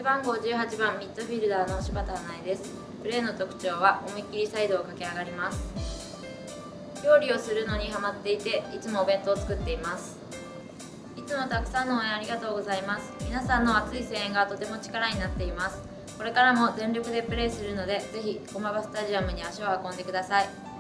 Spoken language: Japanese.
背番号18番ミッドフィルダーの柴田花江です。プレーの特徴は思いっきりサイドを駆け上がります。料理をするのにハマっていて、いつもお弁当を作っています。いつもたくさんの応援ありがとうございます。皆さんの熱い声援がとても力になっています。これからも全力でプレーするので、ぜひ駒場スタジアムに足を運んでください。